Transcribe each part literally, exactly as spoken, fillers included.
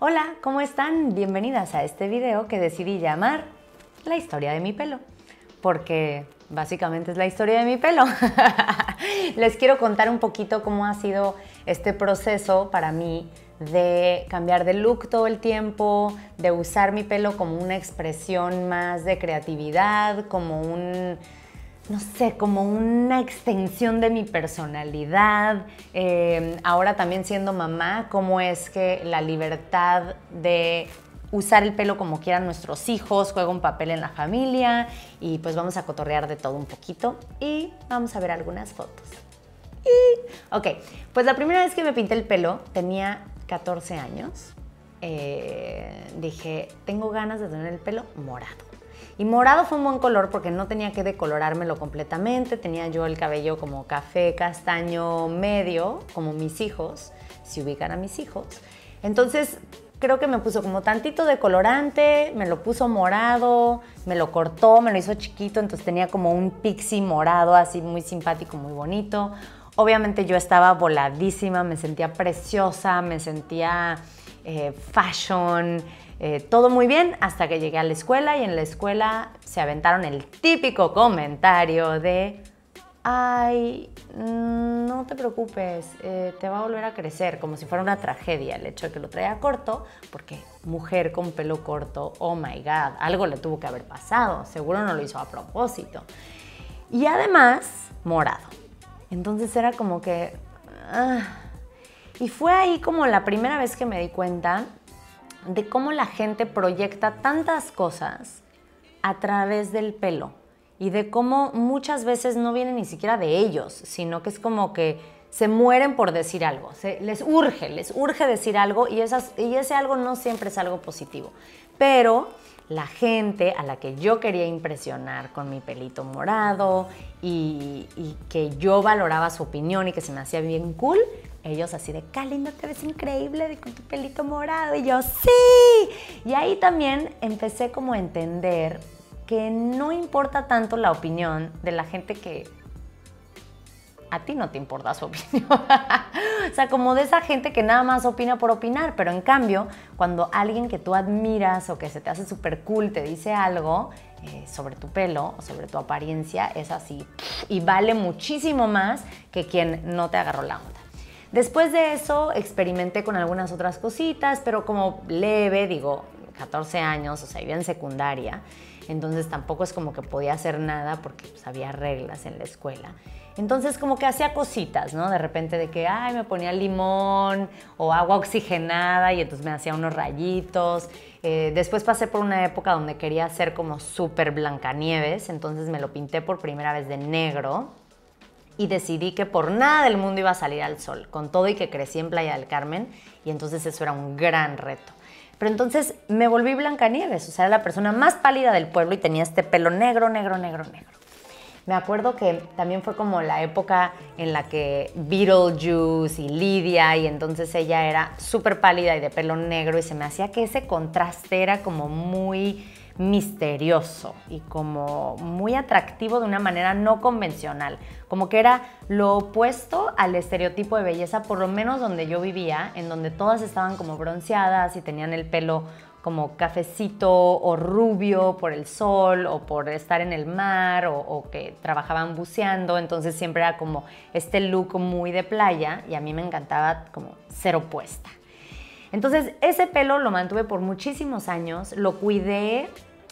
Hola, ¿cómo están? Bienvenidas a este video que decidí llamar La historia de mi pelo, porque básicamente es la historia de mi pelo. Les quiero contar un poquito cómo ha sido este proceso para mí de cambiar de look todo el tiempo, de usar mi pelo como una expresión más de creatividad, como un... no sé, como una extensión de mi personalidad. Eh, ahora también siendo mamá, cómo es que la libertad de usar el pelo como quieran nuestros hijos juega un papel en la familia, y pues vamos a cotorrear de todo un poquito y vamos a ver algunas fotos. Y, ok, pues la primera vez que me pinté el pelo tenía catorce años. Eh, dije, tengo ganas de tener el pelo morado. Y morado fue un buen color porque no tenía que decolorármelo completamente. Tenía yo el cabello como café, castaño, medio, como mis hijos, si ubican a mis hijos. Entonces, creo que me puso como tantito de colorante, me lo puso morado, me lo cortó, me lo hizo chiquito, entonces tenía como un pixie morado, así muy simpático, muy bonito. Obviamente yo estaba voladísima, me sentía preciosa, me sentía eh, fashion, Eh, todo muy bien hasta que llegué a la escuela, y en la escuela se aventaron el típico comentario de ay, no te preocupes, eh, te va a volver a crecer, como si fuera una tragedia el hecho de que lo traía corto, porque mujer con pelo corto, oh my god, algo le tuvo que haber pasado, seguro no lo hizo a propósito. Y además, morado. Entonces era como que... ah. Y fue ahí como la primera vez que me di cuenta de cómo la gente proyecta tantas cosas a través del pelo, y de cómo muchas veces no viene ni siquiera de ellos, sino que es como que se mueren por decir algo, se, les urge, les urge decir algo, y, esas, y ese algo no siempre es algo positivo. Pero la gente a la que yo quería impresionar con mi pelito morado y, y que yo valoraba su opinión y que se me hacía bien cool, ellos así de, qué lindo, te ves increíble de con tu pelito morado. Y yo, ¡sí! Y ahí también empecé como a entender que no importa tanto la opinión de la gente que a ti no te importa su opinión. O sea, como de esa gente que nada más opina por opinar. Pero en cambio, cuando alguien que tú admiras o que se te hace súper cool te dice algo eh, sobre tu pelo o sobre tu apariencia, es así. Y vale muchísimo más que quien no te agarró la onda. Después de eso experimenté con algunas otras cositas, pero como leve, digo, catorce años, o sea, iba en secundaria, entonces tampoco es como que podía hacer nada porque pues, había reglas en la escuela. Entonces como que hacía cositas, ¿no? De repente de que, ay, me ponía limón o agua oxigenada y entonces me hacía unos rayitos. Eh, después pasé por una época donde quería ser como súper Blancanieves, entonces me lo pinté por primera vez de negro. Y decidí que por nada del mundo iba a salir al sol, con todo y que crecí en Playa del Carmen, y entonces eso era un gran reto. Pero entonces me volví Blancanieves, o sea, era la persona más pálida del pueblo y tenía este pelo negro, negro, negro, negro. Me acuerdo que también fue como la época en la que Beetlejuice y Lidia, y entonces ella era súper pálida y de pelo negro, y se me hacía que ese contraste era como muy misterioso y como muy atractivo de una manera no convencional, como que era lo opuesto al estereotipo de belleza, por lo menos donde yo vivía, en donde todas estaban como bronceadas y tenían el pelo como cafecito o rubio por el sol o por estar en el mar, o, o que trabajaban buceando, entonces siempre era como este look muy de playa, y a mí me encantaba como ser opuesta. Entonces ese pelo lo mantuve por muchísimos años, lo cuidé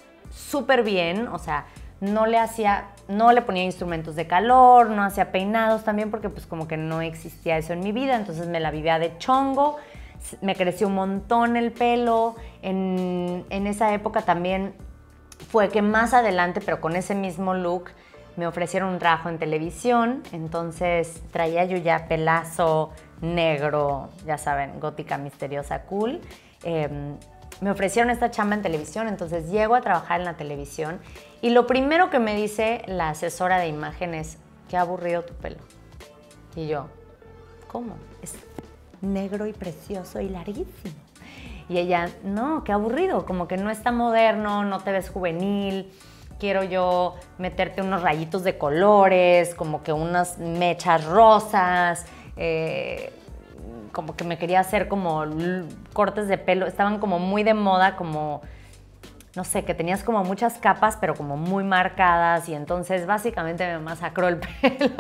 súper bien, o sea, no le hacía, no le ponía instrumentos de calor, no hacía peinados también porque pues como que no existía eso en mi vida, entonces me la vivía de chongo, me creció un montón el pelo. En, en esa época también fue que más adelante, pero con ese mismo look, me ofrecieron un trabajo en televisión, entonces traía yo ya pelazo negro, ya saben, gótica, misteriosa, cool. Eh, me ofrecieron esta chamba en televisión, entonces llego a trabajar en la televisión y lo primero que me dice la asesora de imagen es, qué aburrido tu pelo. Y yo, ¿cómo? Es negro y precioso y larguísimo. Y ella, no, qué aburrido, como que no está moderno, no te ves juvenil, quiero yo meterte unos rayitos de colores, como que unas mechas rosas, eh, como que me quería hacer como cortes de pelo, estaban como muy de moda, como, no sé, que tenías como muchas capas, pero como muy marcadas, y entonces básicamente me masacró el pelo.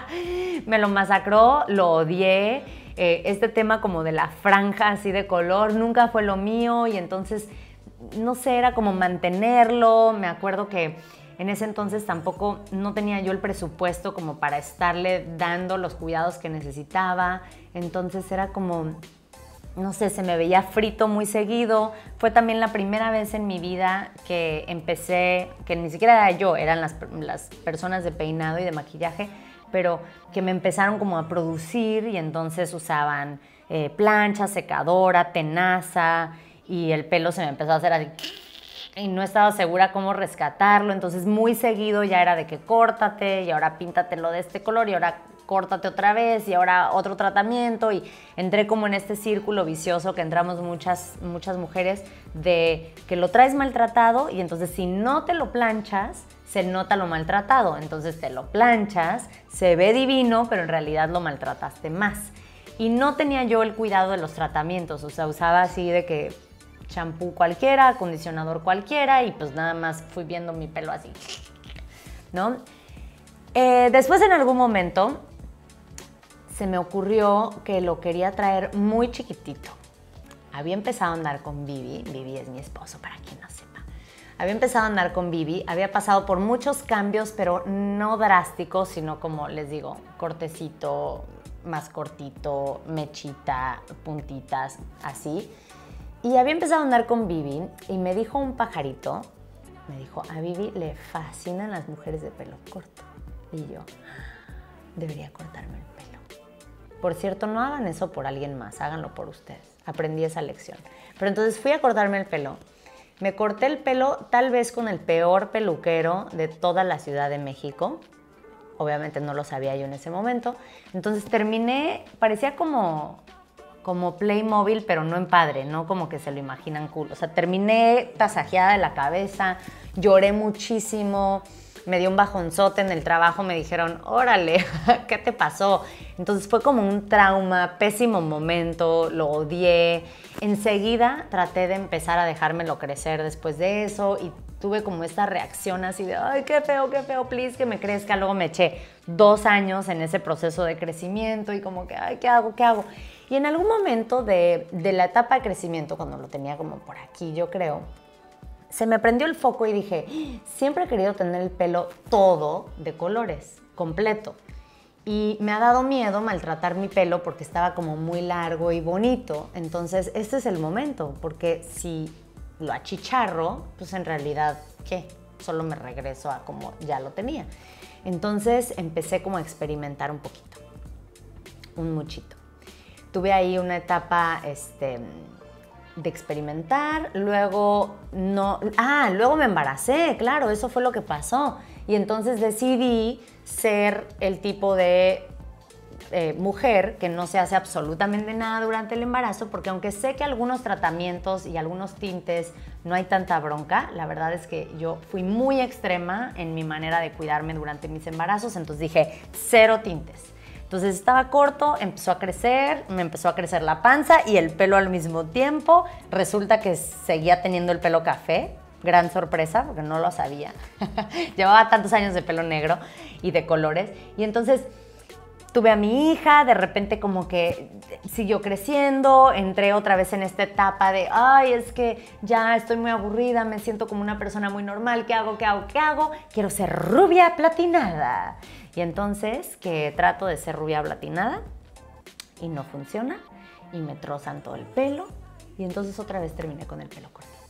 Me lo masacró, lo odié. Eh, este tema como de la franja así de color nunca fue lo mío, y entonces, no sé, era como mantenerlo. Me acuerdo que en ese entonces tampoco no tenía yo el presupuesto como para estarle dando los cuidados que necesitaba, entonces era como, no sé, se me veía frito muy seguido. Fue también la primera vez en mi vida que empecé, que ni siquiera era yo, eran las, las personas de peinado y de maquillaje, pero que me empezaron como a producir, y entonces usaban eh, plancha, secadora, tenaza, y el pelo se me empezó a hacer así, y no estaba segura cómo rescatarlo, entonces muy seguido ya era de que córtate, y ahora píntatelo de este color, y ahora córtate otra vez, y ahora otro tratamiento, y entré como en este círculo vicioso que entramos muchas, muchas mujeres, de que lo traes maltratado, y entonces si no te lo planchas, se nota lo maltratado, entonces te lo planchas, se ve divino, pero en realidad lo maltrataste más. Y no tenía yo el cuidado de los tratamientos, o sea, usaba así de que champú cualquiera, acondicionador cualquiera, y pues nada más fui viendo mi pelo así, ¿no? Eh, después, en algún momento, se me ocurrió que lo quería traer muy chiquitito. Había empezado a andar con Vivi, Vivi es mi esposo, para quien no sepa. Había empezado a andar con Vivi, había pasado por muchos cambios, pero no drásticos, sino como les digo, cortecito, más cortito, mechita, puntitas, así. Y había empezado a andar con Vivi, y me dijo un pajarito, me dijo, a Vivi le fascinan las mujeres de pelo corto. Y yo, debería cortarme el pelo. Por cierto, no hagan eso por alguien más, háganlo por ustedes. Aprendí esa lección. Pero entonces fui a cortarme el pelo. Me corté el pelo tal vez con el peor peluquero de toda la Ciudad de México. Obviamente no lo sabía yo en ese momento. Entonces terminé, parecía como... como Playmobil, pero no en padre, no como que se lo imaginan cool. O sea, terminé tasajeada de la cabeza, lloré muchísimo, me dio un bajonzote en el trabajo, me dijeron, órale, ¿qué te pasó? Entonces fue como un trauma, pésimo momento, lo odié. Enseguida traté de empezar a dejármelo crecer después de eso, y tuve como esta reacción así de, ay, qué feo, qué feo, please, que me crezca. Luego me eché dos años en ese proceso de crecimiento, y como que, ay, ¿qué hago, qué hago? Y en algún momento de, de la etapa de crecimiento, cuando lo tenía como por aquí, yo creo, se me prendió el foco y dije, siempre he querido tener el pelo todo de colores, completo. Y me ha dado miedo maltratar mi pelo porque estaba como muy largo y bonito. Entonces, este es el momento, porque si lo achicharro, pues en realidad, ¿qué? Solo me regreso a como ya lo tenía. Entonces, empecé como a experimentar un poquito, un muchito. Tuve ahí una etapa este, de experimentar, luego no... Ah, luego me embaracé, claro, eso fue lo que pasó. Y entonces decidí ser el tipo de eh, mujer que no se hace absolutamente nada durante el embarazo, porque aunque sé que algunos tratamientos y algunos tintes no hay tanta bronca, la verdad es que yo fui muy extrema en mi manera de cuidarme durante mis embarazos, entonces dije, cero tintes. Entonces estaba corto, empezó a crecer, me empezó a crecer la panza y el pelo al mismo tiempo. Resulta que seguía teniendo el pelo café, gran sorpresa, porque no lo sabía. Llevaba tantos años de pelo negro y de colores. Y entonces tuve a mi hija, de repente como que siguió creciendo, entré otra vez en esta etapa de, ay, es que ya estoy muy aburrida, me siento como una persona muy normal, ¿qué hago, qué hago, qué hago? Quiero ser rubia platinada. Y entonces que trato de ser rubia platinada y no funciona, y me trozan todo el pelo, y entonces otra vez terminé con el pelo cortito.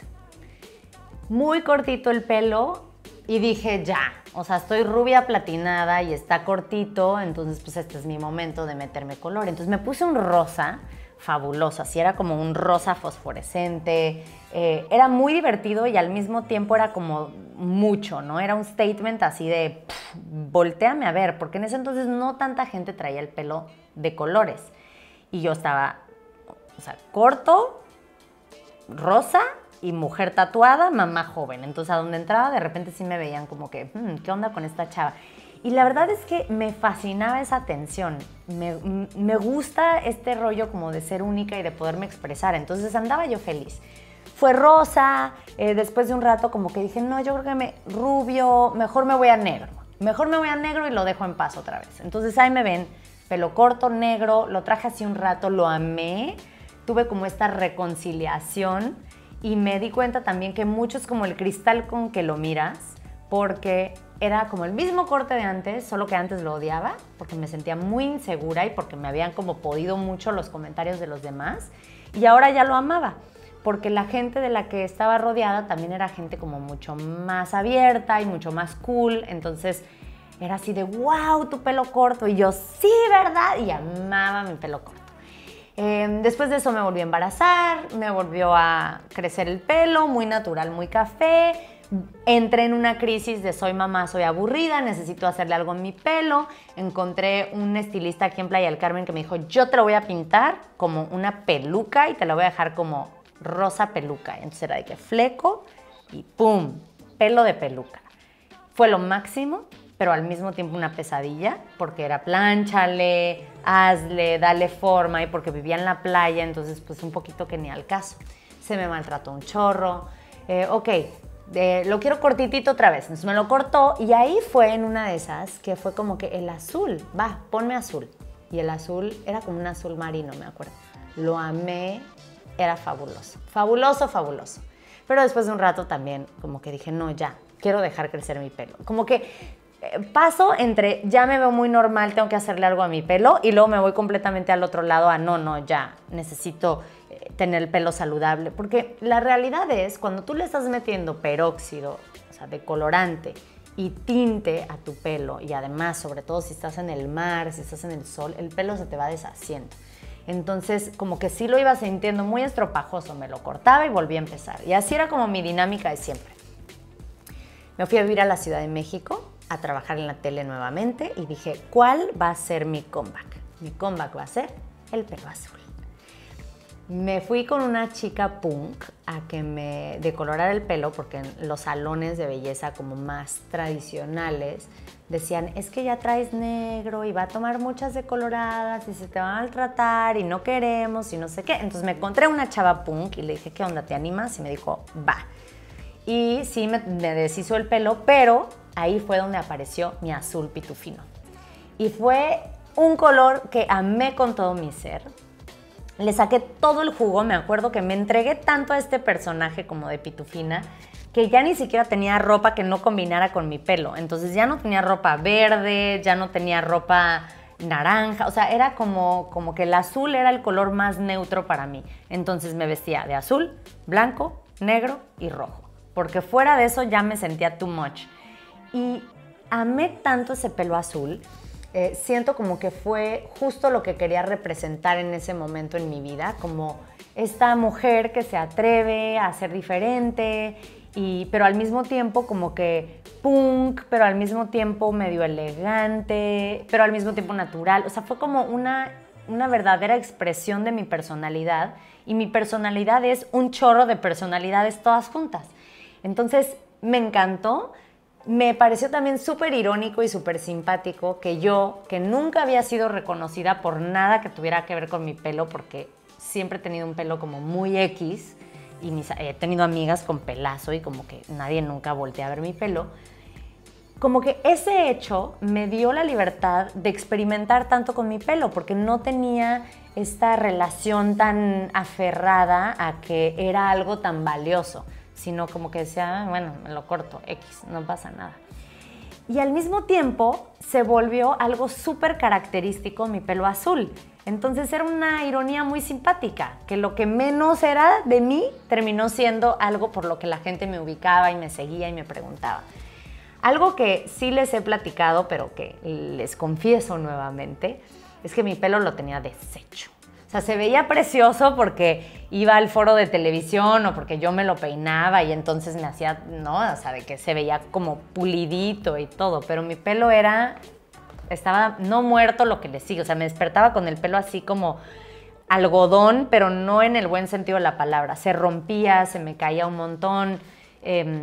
Muy cortito el pelo, y dije ya, o sea, estoy rubia platinada y está cortito, entonces pues este es mi momento de meterme color. Entonces me puse un rosa fabuloso, así era como un rosa fosforescente, eh, era muy divertido y al mismo tiempo era como mucho, ¿no? Era un statement así de, pff, voltéame a ver, porque en ese entonces no tanta gente traía el pelo de colores. Y yo estaba, o sea, corto, rosa y mujer tatuada, mamá joven. Entonces a donde entraba de repente sí me veían como que, hmm, ¿qué onda con esta chava? Y la verdad es que me fascinaba esa atención. Me, me gusta este rollo como de ser única y de poderme expresar. Entonces andaba yo feliz. Fue rosa, eh, después de un rato como que dije, no, yo creo que me rubio, mejor me voy a negro. Mejor me voy a negro y lo dejo en paz otra vez. Entonces ahí me ven, pelo corto, negro, lo traje así un rato, lo amé. Tuve como esta reconciliación y me di cuenta también que mucho es como el cristal con que lo miras, porque era como el mismo corte de antes, solo que antes lo odiaba, porque me sentía muy insegura y porque me habían como podido mucho los comentarios de los demás. Y ahora ya lo amaba, porque la gente de la que estaba rodeada también era gente como mucho más abierta y mucho más cool. Entonces era así de, wow, tu pelo corto. Y yo, sí, ¿verdad? Y amaba mi pelo corto. Eh, después de eso me volví a embarazar, me volvió a crecer el pelo, muy natural, muy café. Entré en una crisis de soy mamá, soy aburrida, necesito hacerle algo en mi pelo. Encontré un estilista aquí en Playa del Carmen que me dijo, yo te lo voy a pintar como una peluca y te la voy a dejar como rosa peluca. Entonces era de que fleco y ¡pum! Pelo de peluca. Fue lo máximo, pero al mismo tiempo una pesadilla, porque era plánchale, hazle, dale forma, y porque vivía en la playa, entonces pues un poquito que ni al caso. Se me maltrató un chorro. Eh, ok, eh, lo quiero cortitito otra vez. Entonces me lo cortó y ahí fue en una de esas que fue como que el azul, va, ponme azul. Y el azul era como un azul marino, me acuerdo. Lo amé, era fabuloso, fabuloso, fabuloso. Pero después de un rato también como que dije, no, ya, quiero dejar crecer mi pelo. Como que eh, paso entre ya me veo muy normal, tengo que hacerle algo a mi pelo, y luego me voy completamente al otro lado a no, no, ya, necesito eh, tener el pelo saludable. Porque la realidad es, cuando tú le estás metiendo peróxido, o sea, decolorante y tinte a tu pelo, y además, sobre todo si estás en el mar, si estás en el sol, el pelo se te va deshaciendo. Entonces, como que sí lo iba sintiendo muy estropajoso, me lo cortaba y volví a empezar. Y así era como mi dinámica de siempre. Me fui a vivir a la Ciudad de México, a trabajar en la tele nuevamente, y dije, ¿cuál va a ser mi comeback? Mi comeback va a ser el pelo azul. Me fui con una chica punk a que me decolorara el pelo, porque en los salones de belleza como más tradicionales decían, es que ya traes negro y va a tomar muchas decoloradas y se te va a maltratar y no queremos y no sé qué. Entonces me encontré una chava punk y le dije, ¿qué onda, te animas? Y me dijo, va. Y sí me, me deshizo el pelo, pero ahí fue donde apareció mi azul pitufino. Y fue un color que amé con todo mi ser. Le saqué todo el jugo, me acuerdo que me entregué tanto a este personaje como de pitufina que ya ni siquiera tenía ropa que no combinara con mi pelo. Entonces ya no tenía ropa verde, ya no tenía ropa naranja, o sea, era como, como que el azul era el color más neutro para mí. Entonces me vestía de azul, blanco, negro y rojo, porque fuera de eso ya me sentía too much. Y amé tanto ese pelo azul. Eh, siento como que fue justo lo que quería representar en ese momento en mi vida, como esta mujer que se atreve a ser diferente, y, pero al mismo tiempo como que punk, pero al mismo tiempo medio elegante, pero al mismo tiempo natural. O sea, fue como una, una verdadera expresión de mi personalidad, y mi personalidad es un chorro de personalidades todas juntas. Entonces me encantó. Me pareció también súper irónico y súper simpático que yo, que nunca había sido reconocida por nada que tuviera que ver con mi pelo, porque siempre he tenido un pelo como muy X, y mis, he tenido amigas con pelazo y como que nadie nunca voltea a ver mi pelo, como que ese hecho me dio la libertad de experimentar tanto con mi pelo, porque no tenía esta relación tan aferrada a que era algo tan valioso, sino como que decía, bueno, me lo corto, X, no pasa nada. Y al mismo tiempo se volvió algo súper característico mi pelo azul. Entonces era una ironía muy simpática, que lo que menos era de mí terminó siendo algo por lo que la gente me ubicaba y me seguía y me preguntaba. Algo que sí les he platicado, pero que les confieso nuevamente, es que mi pelo lo tenía deshecho. O sea, se veía precioso porque iba al foro de televisión o porque yo me lo peinaba y entonces me hacía, ¿no? O sea, de que se veía como pulidito y todo, pero mi pelo era, estaba no muerto lo que le sigue. O sea, me despertaba con el pelo así como algodón, pero no en el buen sentido de la palabra. Se rompía, se me caía un montón. Eh,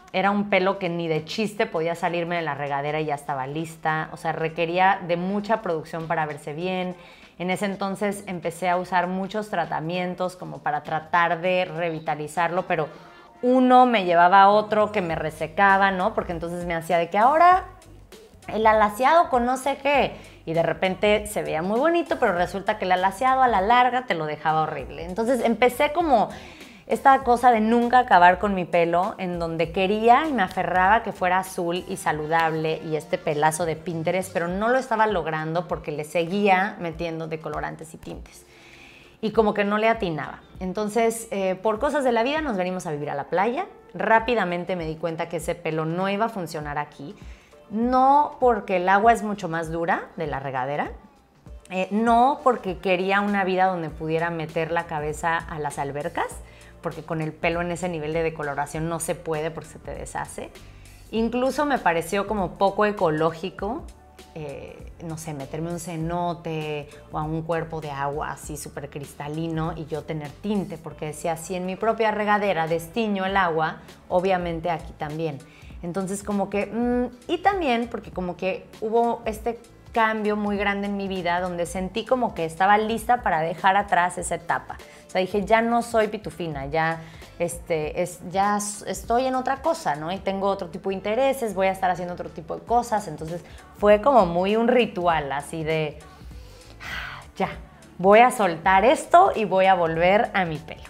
era un pelo que ni de chiste podía salirme de la regadera y ya estaba lista. O sea, requería de mucha producción para verse bien. En ese entonces empecé a usar muchos tratamientos como para tratar de revitalizarlo, pero uno me llevaba a otro que me resecaba, ¿no? Porque entonces me hacía de que ahora el alaciado con no sé qué. Y de repente se veía muy bonito, pero resulta que el alaciado a la larga te lo dejaba horrible. Entonces empecé como esta cosa de nunca acabar con mi pelo, en donde quería y me aferraba que fuera azul y saludable y este pelazo de Pinterest, pero no lo estaba logrando porque le seguía metiendo decolorantes y tintes. Y como que no le atinaba. Entonces, eh, por cosas de la vida nos venimos a vivir a la playa. Rápidamente me di cuenta que ese pelo no iba a funcionar aquí. No porque el agua es mucho más dura de la regadera, eh, no porque quería una vida donde pudiera meter la cabeza a las albercas, porque con el pelo en ese nivel de decoloración no se puede porque se te deshace. Incluso me pareció como poco ecológico, eh, no sé, meterme un cenote o a un cuerpo de agua así súper cristalino y yo tener tinte, porque decía, si en mi propia regadera destiño el agua, obviamente aquí también. Entonces como que, mmm, y también porque como que hubo este cambio muy grande en mi vida donde sentí como que estaba lista para dejar atrás esa etapa. O sea, dije, ya no soy pitufina, ya, este, es, ya estoy en otra cosa, ¿no? Y tengo otro tipo de intereses, voy a estar haciendo otro tipo de cosas. Entonces fue como muy un ritual así de, ya, voy a soltar esto y voy a volver a mi pelo.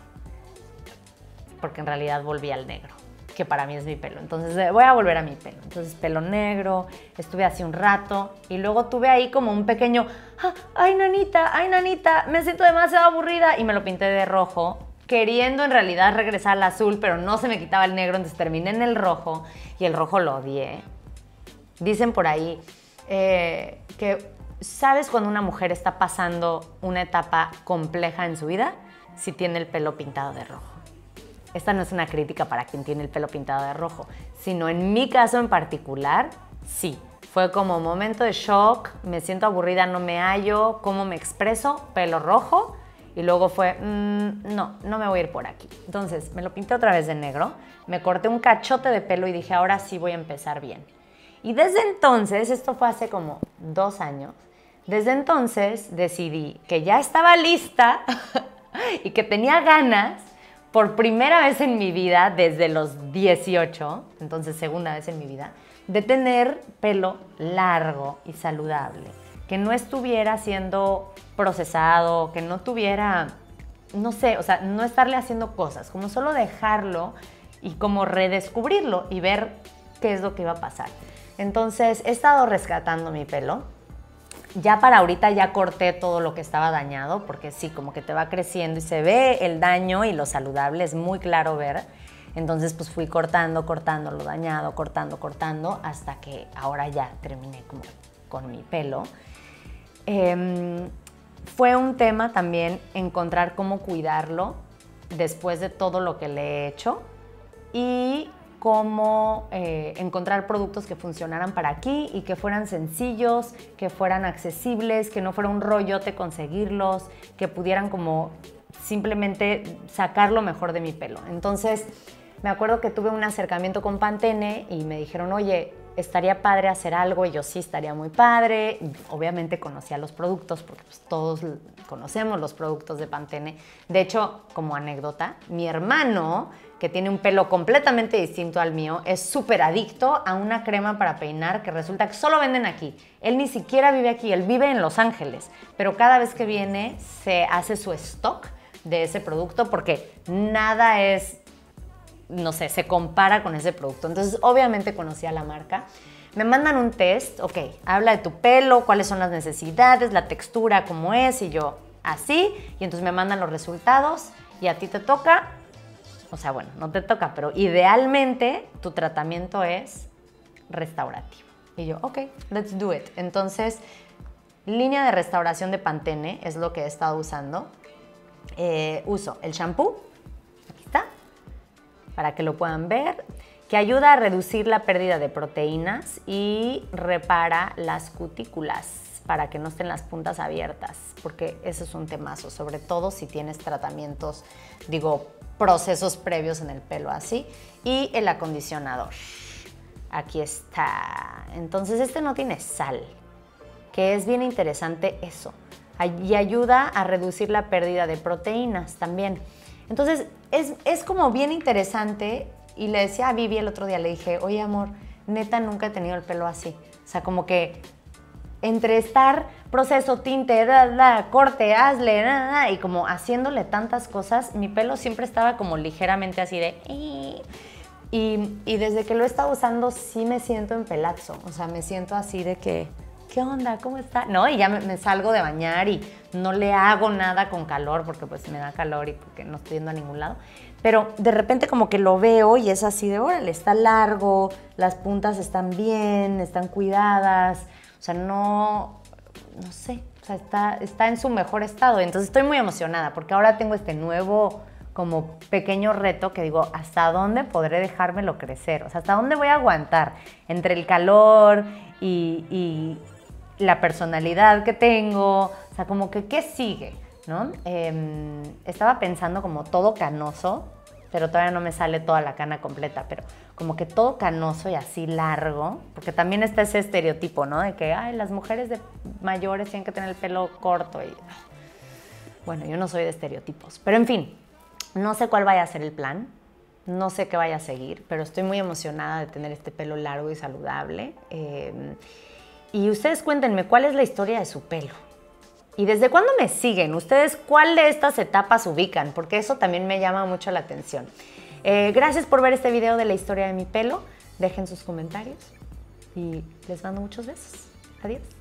Porque en realidad volví al negro, que para mí es mi pelo. Entonces voy a volver a mi pelo. Entonces pelo negro, estuve así un rato y luego tuve ahí como un pequeño, ah, ay nanita, ay nanita, me siento demasiado aburrida y me lo pinté de rojo, queriendo en realidad regresar al azul, pero no se me quitaba el negro, entonces terminé en el rojo y el rojo lo odié. Dicen por ahí eh, que ¿sabes cuando una mujer está pasando una etapa compleja en su vida? Si tiene el pelo pintado de rojo. Esta no es una crítica para quien tiene el pelo pintado de rojo, sino en mi caso en particular, sí. Fue como momento de shock, me siento aburrida, no me hallo, ¿cómo me expreso? Pelo rojo. Y luego fue, mmm, no, no me voy a ir por aquí. Entonces me lo pinté otra vez de negro, me corté un cachote de pelo y dije, ahora sí voy a empezar bien. Y desde entonces, esto fue hace como dos años, desde entonces decidí que ya estaba lista y que tenía ganas, por primera vez en mi vida, desde los dieciocho, entonces segunda vez en mi vida, de tener pelo largo y saludable, que no estuviera siendo procesado, que no tuviera, no sé, o sea, no estarle haciendo cosas, como solo dejarlo y como redescubrirlo y ver qué es lo que iba a pasar. Entonces he estado rescatando mi pelo. Ya para ahorita ya corté todo lo que estaba dañado, porque sí, como que te va creciendo y se ve el daño y lo saludable, es muy claro ver. Entonces pues fui cortando, cortando lo dañado, cortando, cortando, hasta que ahora ya terminé como con mi pelo. Eh, fue un tema también encontrar cómo cuidarlo después de todo lo que le he hecho y cómo eh, encontrar productos que funcionaran para aquí y que fueran sencillos, que fueran accesibles, que no fuera un rollote conseguirlos, que pudieran como simplemente sacar lo mejor de mi pelo. Entonces, me acuerdo que tuve un acercamiento con Pantene y me dijeron, oye, estaría padre hacer algo, y yo sí, estaría muy padre. Obviamente conocía los productos, porque pues todos conocemos los productos de Pantene. De hecho, como anécdota, mi hermano, que tiene un pelo completamente distinto al mío, es súper adicto a una crema para peinar que resulta que solo venden aquí. Él ni siquiera vive aquí, él vive en Los Ángeles, pero cada vez que viene se hace su stock de ese producto porque nada es, no sé, se compara con ese producto. Entonces, obviamente conocía la marca. Me mandan un test, ok, habla de tu pelo, cuáles son las necesidades, la textura, cómo es, y yo así, y entonces me mandan los resultados y a ti te toca. O sea, bueno, no te toca, pero idealmente tu tratamiento es restaurativo. Y yo, ok, let's do it. Entonces, línea de restauración de Pantene es lo que he estado usando. Eh, uso el shampoo, aquí está, para que lo puedan ver, que ayuda a reducir la pérdida de proteínas y repara las cutículas para que no estén las puntas abiertas, porque eso es un temazo, sobre todo si tienes tratamientos, digo, procesos previos en el pelo así. Y el acondicionador. Aquí está. Entonces este no tiene sal, que es bien interesante eso. Y ayuda a reducir la pérdida de proteínas también. Entonces es, es como bien interesante. Y le decía a Vivi el otro día, le dije, oye amor, neta nunca he tenido el pelo así. O sea, como que entre estar proceso, tinte, da, da, corte, hazle, da, da, y como haciéndole tantas cosas, mi pelo siempre estaba como ligeramente así de... Y, y desde que lo he estado usando sí me siento en pelazo. O sea, me siento así de que... ¿Qué onda? ¿Cómo está? No, y ya me, me salgo de bañar y no le hago nada con calor porque pues me da calor y porque no estoy yendo a ningún lado. Pero de repente como que lo veo y es así de, órale, está largo, las puntas están bien, están cuidadas. O sea, no, no sé, o sea, está, está en su mejor estado. Entonces estoy muy emocionada porque ahora tengo este nuevo como pequeño reto que digo, ¿hasta dónde podré dejármelo crecer? O sea, ¿hasta dónde voy a aguantar? Entre el calor y... y la personalidad que tengo, o sea, como que ¿qué sigue? ¿No? Eh, estaba pensando como todo canoso, pero todavía no me sale toda la cana completa, pero como que todo canoso y así largo, porque también está ese estereotipo, ¿no? De que, ay, las mujeres de mayores tienen que tener el pelo corto y... Bueno, yo no soy de estereotipos, pero en fin, no sé cuál vaya a ser el plan, no sé qué vaya a seguir, pero estoy muy emocionada de tener este pelo largo y saludable. Eh, Y ustedes cuéntenme, ¿cuál es la historia de su pelo? ¿Y desde cuándo me siguen? ¿Ustedes cuál de estas etapas ubican? Porque eso también me llama mucho la atención. Eh, gracias por ver este video de la historia de mi pelo. Dejen sus comentarios y les mando muchos besos. Adiós.